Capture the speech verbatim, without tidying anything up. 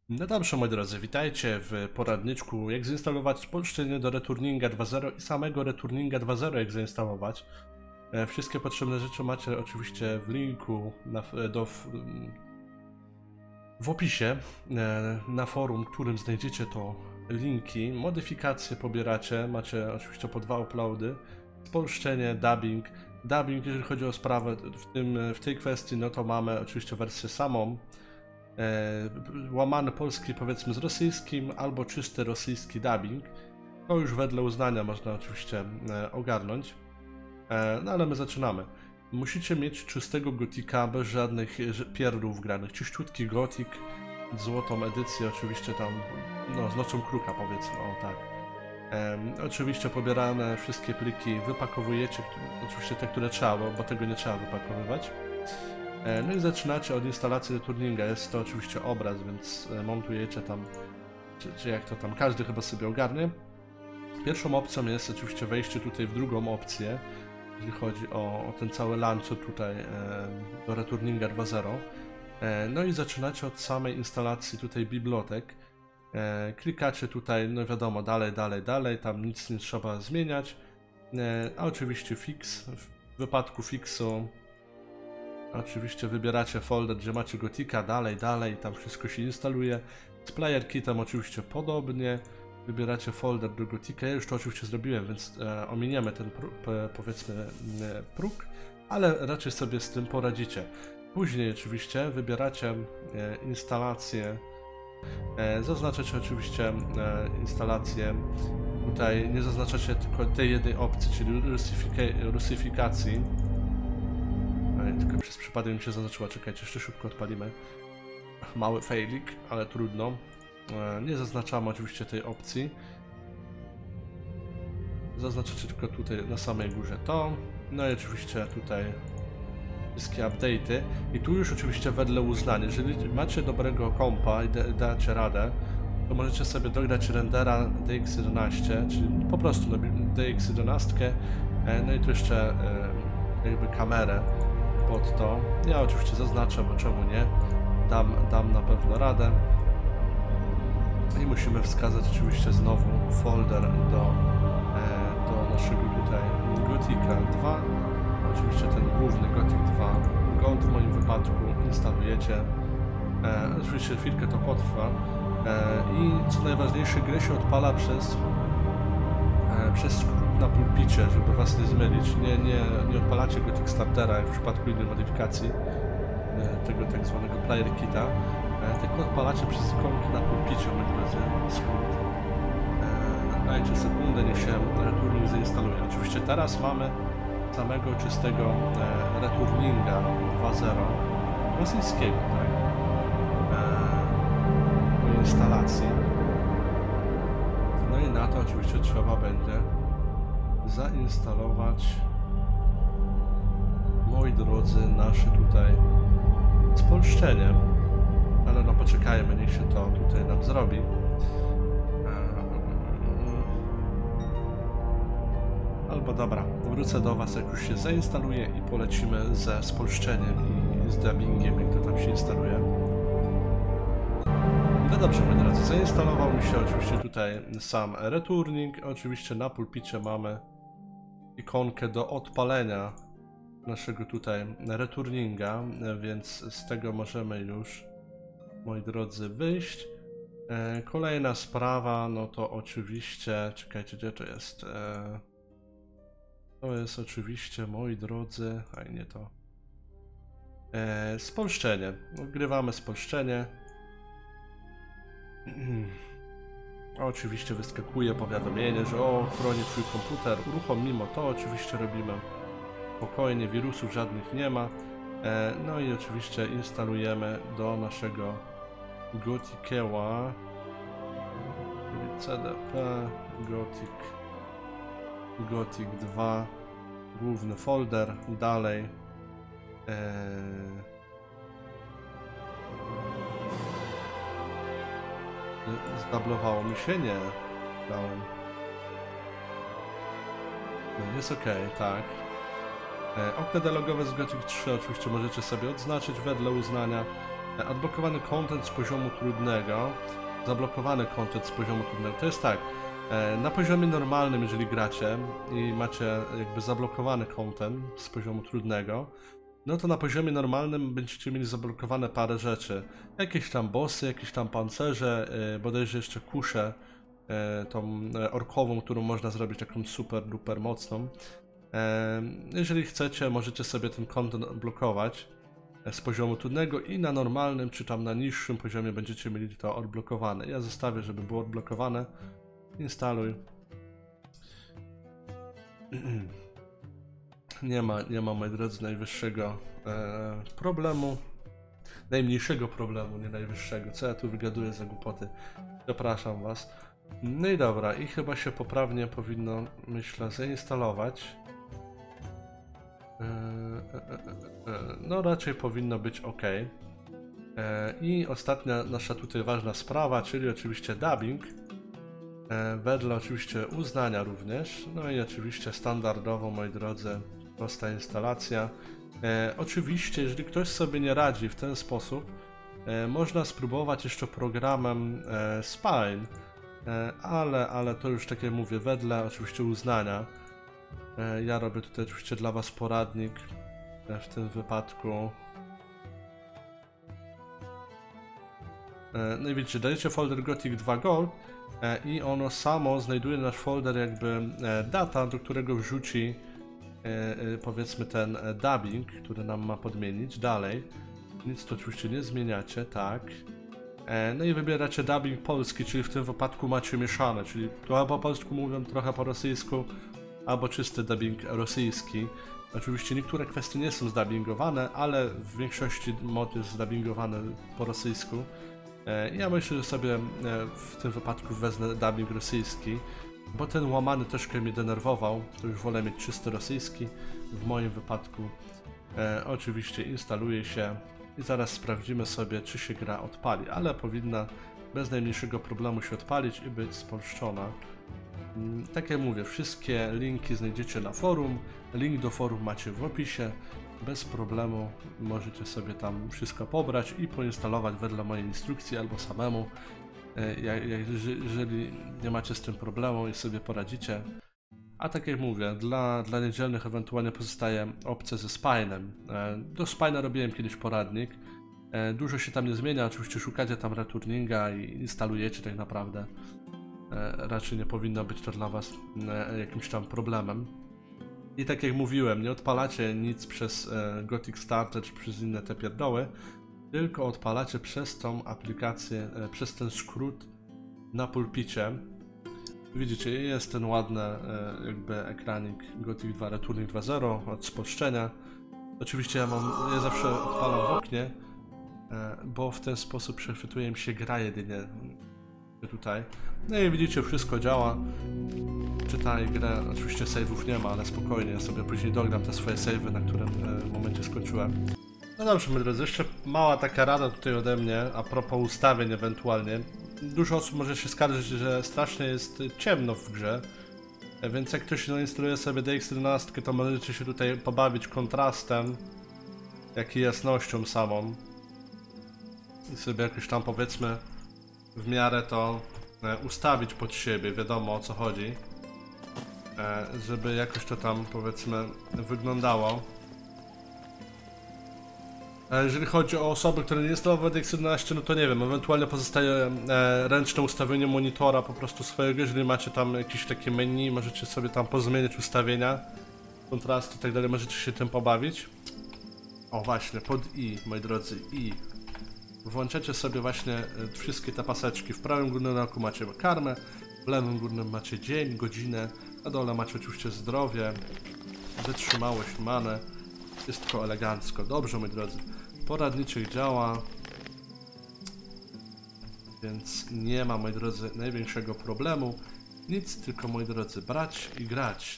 No dobrze, moi drodzy, witajcie w poradniczku, jak zainstalować spolszczenie do Returninga dwa zero i samego Returninga dwa zero, jak zainstalować. E, Wszystkie potrzebne rzeczy macie oczywiście w linku na, do, w, w opisie, e, na forum, którym znajdziecie to linki. Modyfikacje pobieracie, macie oczywiście po dwa uploady, spolszczenie, dubbing. Dubbing, jeżeli chodzi o sprawę w, tym, w tej kwestii, no to mamy oczywiście wersję samą, E, łamany polski powiedzmy z rosyjskim, albo czysty rosyjski dubbing. To już wedle uznania można oczywiście e, ogarnąć. E, no ale my zaczynamy. Musicie mieć czystego gotika bez żadnych pierdół wgranych. Czyściutki gotik, złotą edycję oczywiście tam, no z nocą kruka powiedzmy, o tak. E, oczywiście pobierane wszystkie pliki wypakowujecie, oczywiście te, które trzeba, bo tego nie trzeba wypakowywać. No i zaczynacie od instalacji Returninga. Jest to oczywiście obraz, więc montujecie tam, czy, czy jak to tam, każdy chyba sobie ogarnie. Pierwszą opcją jest oczywiście wejście tutaj w drugą opcję, jeżeli chodzi o, o ten cały launcher tutaj e, do Returninga dwa zero. E, no i zaczynacie od samej instalacji tutaj bibliotek. E, klikacie tutaj, no wiadomo, dalej, dalej, dalej, tam nic nie trzeba zmieniać. E, a oczywiście fix, w wypadku fixu oczywiście wybieracie folder, gdzie macie gotika, dalej, dalej, tam wszystko się instaluje. Z player kitem oczywiście podobnie. Wybieracie folder do gotika, ja już to oczywiście zrobiłem, więc e, ominiemy ten powiedzmy e, próg, ale raczej sobie z tym poradzicie. Później oczywiście wybieracie e, instalację, e, zaznaczacie oczywiście e, instalację, tutaj nie zaznaczacie tylko tej jednej opcji, czyli rusyfikacji. Tylko przez przypadek mi się zaznaczyła, czekajcie, jeszcze szybko odpalimy. Mały failik, ale trudno. Nie zaznaczamy oczywiście tej opcji. Zaznaczacie tylko tutaj na samej górze to. No i oczywiście tutaj wszystkie update'y. I tu już oczywiście wedle uznania. Jeżeli macie dobrego kompa i dacie radę, to możecie sobie dograć rendera D X jedenaście, czyli po prostu D X jedenaście. No i tu jeszcze jakby kamerę pod to. Ja oczywiście zaznaczę, bo czemu nie. Dam, dam na pewno radę. I musimy wskazać oczywiście znowu folder do, e, do naszego tutaj Gotika dwa. Oczywiście ten główny Gothic dwa Gold w moim wypadku instalujecie. E, oczywiście chwilkę to potrwa. E, I co najważniejsze, grę się odpala przez, e, przez na pulpicie, żeby was nie zmylić. Nie, nie, nie odpalacie go Kickstartera, jak w przypadku innej modyfikacji tego tak zwanego player kita, tylko odpalacie przez ikonki na pulpicie, moi drodzy, skrót. Dajcie sekundę, niech się Returning zainstaluje. Oczywiście teraz mamy samego czystego Returninga dwa zero rosyjskiego, tak? Do instalacji. No i na to oczywiście trzeba będzie zainstalować, moi drodzy, nasze tutaj spolszczenie, ale no poczekajmy, niech się to tutaj nam zrobi. Albo dobra, wrócę do was, jak już się zainstaluje i polecimy ze spolszczeniem i z dubbingiem, jak to tam się instaluje. No dobrze, moi drodzy, zainstalował mi się oczywiście tutaj sam Returning. Oczywiście na pulpicie mamy ikonkę do odpalenia naszego tutaj Returninga, więc z tego możemy już, moi drodzy, wyjść. E, kolejna sprawa, no to oczywiście, czekajcie, gdzie to jest? E, to jest oczywiście, moi drodzy, a nie to. E, spolszczenie. Wgrywamy spolszczenie. Oczywiście wyskakuje powiadomienie, że o, chroni twój komputer, uruchomimy to, oczywiście robimy spokojnie, wirusów żadnych nie ma. E, no i oczywiście instalujemy do naszego Gotikeła C D P, Gothic, Gothic dwa, główny folder, dalej. E, Zdablowało mi się? Nie. Dałem. No jest ok, tak. E, okno dialogowe z Gothic trzy oczywiście możecie sobie odznaczyć wedle uznania. E, odblokowany content z poziomu trudnego, zablokowany content z poziomu trudnego. To jest tak, e, na poziomie normalnym, jeżeli gracie i macie jakby zablokowany content z poziomu trudnego, no to na poziomie normalnym będziecie mieli zablokowane parę rzeczy. Jakieś tam bossy, jakieś tam pancerze, yy, bodajże jeszcze kuszę, yy, tą yy, orkową, którą można zrobić taką super duper mocną. Yy, jeżeli chcecie, możecie sobie ten content odblokować yy, z poziomu trudnego i na normalnym, czy tam na niższym poziomie będziecie mieli to odblokowane. Ja zostawię, żeby było odblokowane. Instaluj. Nie ma, nie ma, moi drodzy, najwyższego e, problemu. Najmniejszego problemu, nie najwyższego. Co ja tu wygaduję za głupoty? Przepraszam was. No i dobra, i chyba się poprawnie powinno, myślę, zainstalować. E, e, e, e, no raczej powinno być ok. E, I ostatnia nasza tutaj ważna sprawa, czyli oczywiście dubbing. E, wedle oczywiście uznania również. No i oczywiście standardowo, moi drodzy, prosta instalacja. E, oczywiście, jeżeli ktoś sobie nie radzi w ten sposób, e, można spróbować jeszcze programem e, Spine, e, ale, ale to już, tak jak mówię, wedle oczywiście uznania. E, ja robię tutaj oczywiście dla was poradnik e, w tym wypadku. E, no i widzicie, dajecie folder Gothic dwa Gold e, i ono samo znajduje nasz folder jakby e, data, do którego wrzuci powiedzmy ten dubbing, który nam ma podmienić dalej. Nic to oczywiście nie zmieniacie, tak. No i wybieracie dubbing polski, czyli w tym wypadku macie mieszane, czyli trochę po polsku mówią, trochę po rosyjsku, albo czysty dubbing rosyjski. Oczywiście niektóre kwestie nie są zdubbingowane, ale w większości mod jest zdubbingowany po rosyjsku. Ja myślę, że sobie w tym wypadku wezmę dubbing rosyjski, bo ten łamany troszkę mnie denerwował, to już wolę mieć czysty rosyjski. W moim wypadku e, oczywiście instaluje się i zaraz sprawdzimy sobie, czy się gra odpali, ale powinna bez najmniejszego problemu się odpalić i być spolszczona. Mm, tak jak mówię, wszystkie linki znajdziecie na forum, link do forum macie w opisie, bez problemu możecie sobie tam wszystko pobrać i poinstalować wedle mojej instrukcji albo samemu. Jak, jak, jeżeli nie macie z tym problemu i sobie poradzicie. A tak jak mówię, dla, dla niedzielnych ewentualnie pozostaje opcja ze Spinem. Do Spina robiłem kiedyś poradnik. Dużo się tam nie zmienia, oczywiście szukacie tam returninga i instalujecie tak naprawdę. Raczej nie powinno być to dla was jakimś tam problemem. I tak jak mówiłem, nie odpalacie nic przez Gothic Starter czy przez inne te pierdoły, tylko odpalacie przez tą aplikację, przez ten skrót na pulpicie. Widzicie, jest ten ładny jakby ekranik Gothic dwa Returning dwa zero od spolszczenia. Oczywiście ja mam, ja zawsze odpalam w oknie, bo w ten sposób przechwytuje mi się gra jedynie tutaj. No i widzicie, wszystko działa. Czytaj grę, oczywiście save'ów nie ma, ale spokojnie, ja sobie później dogram te swoje save'y, na którym momencie skończyłem. No dobrze, moi drodzy, jeszcze mała taka rada tutaj ode mnie, a propos ustawień ewentualnie. Dużo osób może się skarżyć, że strasznie jest ciemno w grze, więc jak ktoś instaluje sobie D X jedenaście, to możecie się tutaj pobawić kontrastem, jak i jasnością samą. I sobie jakoś tam, powiedzmy, w miarę to ustawić pod siebie, wiadomo o co chodzi. Żeby jakoś to tam, powiedzmy, wyglądało. A jeżeli chodzi o osoby, które nie instalowały D X jedenaście, no to nie wiem, ewentualnie pozostaje e, ręczne ustawienie monitora po prostu swojego, jeżeli macie tam jakieś takie menu, możecie sobie tam pozmieniać ustawienia, kontrastu i tak dalej, możecie się tym pobawić. O właśnie, pod I, moi drodzy, I. Włączacie sobie właśnie wszystkie te paseczki. W prawym górnym rogu macie karmę, w lewym górnym macie dzień, godzinę, na dole macie oczywiście zdrowie, wytrzymałość, manę. Wszystko elegancko. Dobrze, moi drodzy. Poradniczek działa, więc nie ma, moi drodzy, największego problemu. Nic, tylko, moi drodzy, brać i grać.